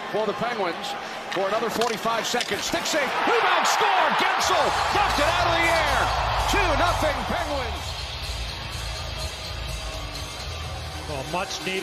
for the Penguins for another 45 seconds. Stick safe, rebound, score, Gensel knocked it out of the air. 2-0 Penguins. Well, much needed.